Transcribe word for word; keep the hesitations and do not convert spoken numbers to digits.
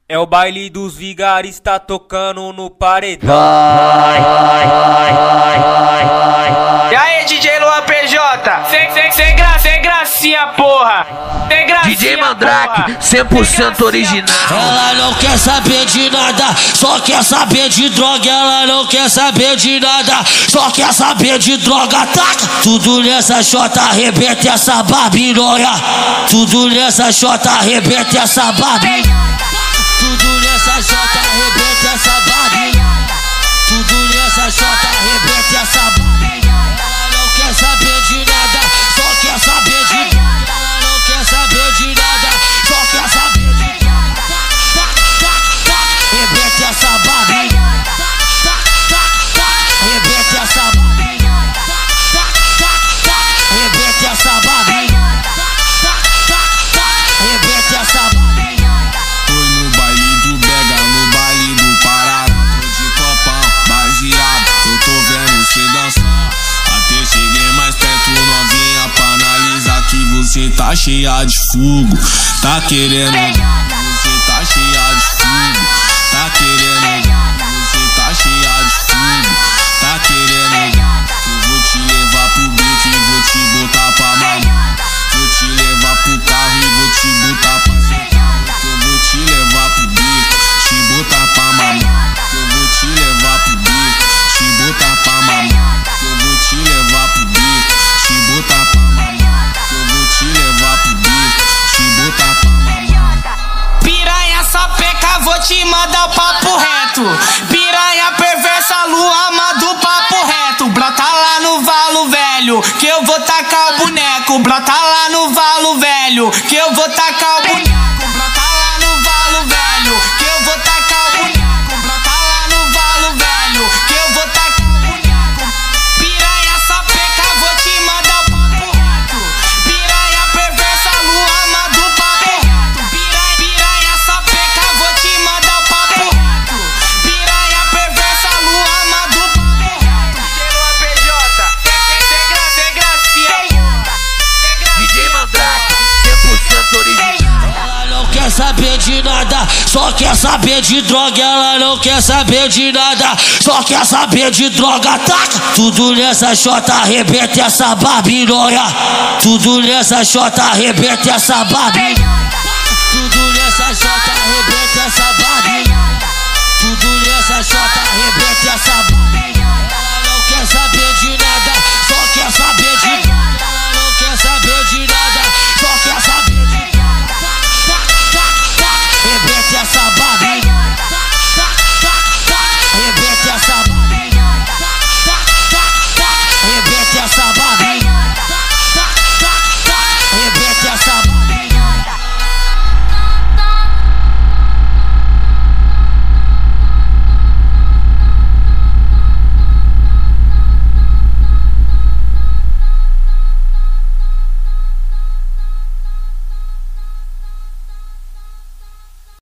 É o baile dos vigaristas tocando no paredão. Vai, vai, vai, vai, vai, vai. E aí, D J Luan P J? Sem, sem, sem, gra, sem gracinha, porra. Sem gracinha, D J Mandrake, cem por cento original. Ela não quer saber de nada, só quer saber de droga. Ela não quer saber de nada, só quer saber de droga. Taca tudo nessa chota, arrebenta essa barbinhoia. Tudo nessa chota, arrebenta essa barbinhoia. Tudo nessa chota, arrebenta essa barbinhoia. Tudo nessa chota, arrebenta essa barbinhoia. Ela não quer saber de nada, só quer saber de droga. Ela não quer saber de nada, só quer saber de droga. Arrebenta essa barbinhoia. Arrebenta essa barbinhoia. Arrebenta essa barbinhoia. Arrebenta essa barbinhoia. Foi no baile do Bega, no baile do Pará. Tô de copão, baseado, eu tô vendo cê dançar. Até cheguei mais perto, novinha, pra analisar que você tá cheia de fogo. Tá querendo, você tá cheia de fogo. Tá querendo, você tá cheia de fogo. Tá querendo, eu vou te levar pro beco e vou te botar pra mamar. Vou te levar pro carro e vou te botar pra sentar. Eu vou te levar pro beco, te botar pra mamar. Eu vou te levar pro beco, te botar pra mamar. Eu vou te levar pro beco, te botar pra mamar. Eu vou te levar pro beco, te botar pra mamar. Piranha sapeca, vou te mandar o papo reto. Piranha perversa, lua, manda o papo reto. Brota lá no valo velho, que eu vou tacar o boneco. Brota lá no valo velho, que eu vou tacar o boneco. Brota lá no valo velho, que eu vou tacar o boneco. Brota lá no valo velho, que eu vou tacar o boneco. Piranha sapeca, vou te mandar o papo reto. Piranha perversa, lua, manda o papo reto. Piranha, piranha sapeca, vou te mandar o papo reto. Piranha perversa, lua, manda o papo reto. D J Luan P J, sem graça, sem gracinha. D J Mandrake, cem por cento original. Ela não quer saber de nada, só quer saber de droga. Ela não quer saber de nada, só quer saber de droga. Taca tudo nessa chota, arrebenta essa barbinhoia. Tudo nessa chota, arrebenta essa barbinhoia. Tudo nessa chota,